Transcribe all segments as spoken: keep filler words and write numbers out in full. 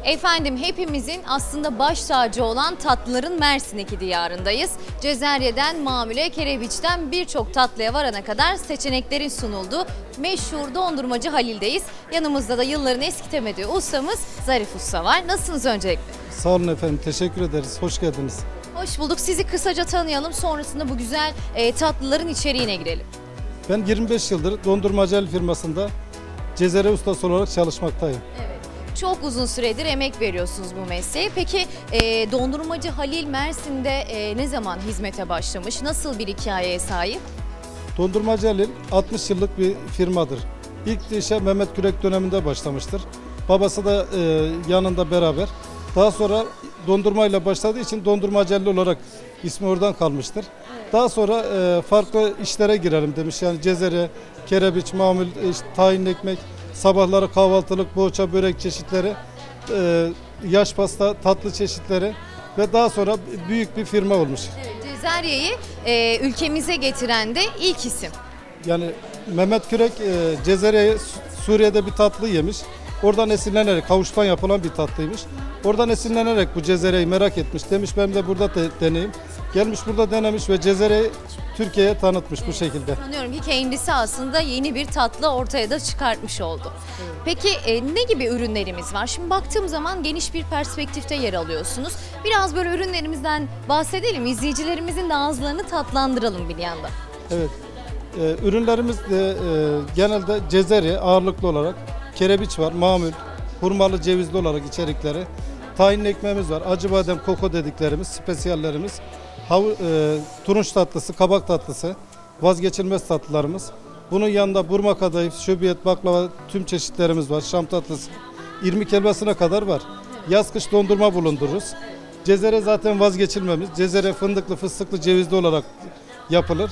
Efendim hepimizin aslında baş tacı olan tatlıların Mersin'deki diyarındayız. Cezerye'den mamule, kerebiçten birçok tatlıya varana kadar seçeneklerin sunulduğu meşhur dondurmacı Halil'deyiz. Yanımızda da yılların eskitemediği ustamız Zarif Usta var. Nasılsınız öncelikle? Sağ olun efendim, teşekkür ederiz. Hoş geldiniz. Hoş bulduk. Sizi kısaca tanıyalım. Sonrasında bu güzel e, tatlıların içeriğine girelim. Ben yirmi beş yıldır dondurmacı Halil firmasında Cezerye ustası olarak çalışmaktayım. Evet. Çok uzun süredir emek veriyorsunuz bu mesleğe. Peki e, dondurmacı Halil Mersin'de e, ne zaman hizmete başlamış? Nasıl bir hikayeye sahip? Dondurmacı Halil altmış yıllık bir firmadır. İlk işe Mehmet Kürek döneminde başlamıştır. Babası da e, yanında beraber. Daha sonra dondurmayla başladığı için dondurmacı Halil olarak ismi oradan kalmıştır. Evet. Daha sonra e, farklı işlere girelim demiş. Yani Cezerye, kerebiç, mamul, işte, tahinli ekmek, sabahları kahvaltılık poğaça, börek çeşitleri, e, yaş pasta, tatlı çeşitleri ve daha sonra büyük bir firma olmuş. Evet, Cezerye'yi e, ülkemize getiren de ilk isim. Yani Mehmet Kürek e, Cezerye'yi Suriye'de bir tatlı yemiş. Oradan esinlenerek, havuçtan yapılan bir tatlıymış. Oradan esinlenerek bu Cezerye'yi merak etmiş. Demiş ben de burada de, deneyim. Gelmiş burada denemiş ve Cezerye'yi Türkiye'ye tanıtmış evet, bu şekilde. Sanıyorum ki kendisi aslında yeni bir tatlı ortaya da çıkartmış oldu. Evet. Peki e, ne gibi ürünlerimiz var? Şimdi baktığım zaman geniş bir perspektifte yer alıyorsunuz. Biraz böyle ürünlerimizden bahsedelim. İzleyicilerimizin de ağızlarını tatlandıralım bir yandan. Evet. E, ürünlerimiz de e, genelde Cezerye ağırlıklı olarak. Kerebiç var, mamul, hurmalı cevizli olarak içerikleri. Tahinli ekmeğimiz var, acı badem, koko dediklerimiz, spesiyallerimiz. Hav e, turunç tatlısı, kabak tatlısı, vazgeçilmez tatlılarımız. Bunun yanında burma kadayıf, şöbiyet, baklava tüm çeşitlerimiz var. Şam tatlısı, irmik helvasına kadar var. Yaz kış dondurma bulundururuz. Cezerye zaten vazgeçilmemiz. Cezerye fındıklı, fıstıklı, cevizli olarak yapılır.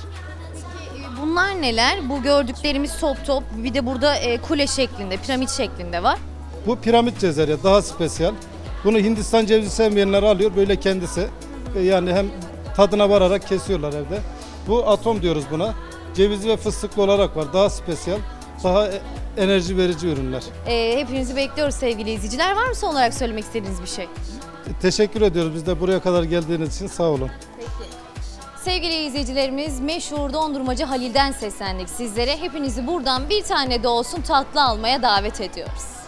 Bunlar neler? Bu gördüklerimiz top top, bir de burada e, kule şeklinde, piramit şeklinde var. Bu piramit cezerye, daha spesiyal. Bunu Hindistan cevizi sevmeyenler alıyor böyle kendisi. E, yani hem tadına vararak kesiyorlar evde. Bu atom diyoruz buna. Cevizli ve fıstıklı olarak var. Daha spesiyal, daha enerji verici ürünler. E, hepinizi bekliyoruz sevgili izleyiciler. Var mı son olarak söylemek istediğiniz bir şey? E, teşekkür ediyoruz biz de buraya kadar geldiğiniz için, sağ olun. Peki. Sevgili izleyicilerimiz, meşhur dondurmacı Halil'den seslendik sizlere. Hepinizi buradan bir tane de olsun tatlı almaya davet ediyoruz.